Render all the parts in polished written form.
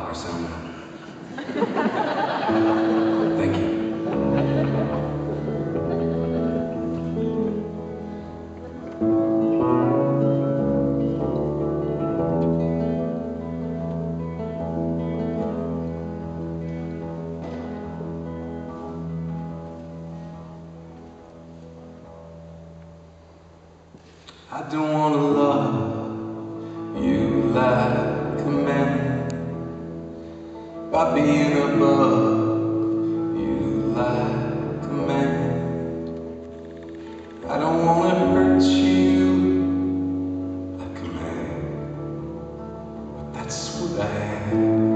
rocker sound now. Thank you. I don't want to love you like a man, by being above you like a man. I don't want to hurt you like a man, but that's what I am.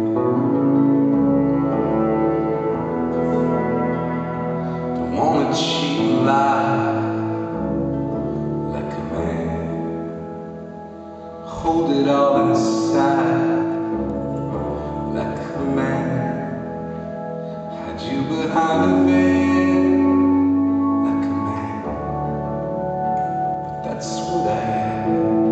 Don't want to cheat and lie like a man. Hold it all inside like a man. Hide you behind a veil like a man, but that's what I am.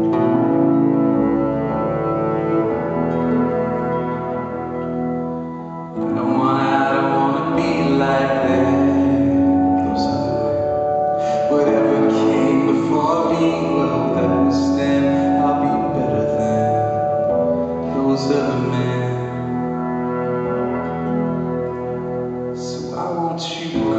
I don't wanna be like that, those other men. Whatever came before me, well, that was then. I'll be better than those other men. So I want you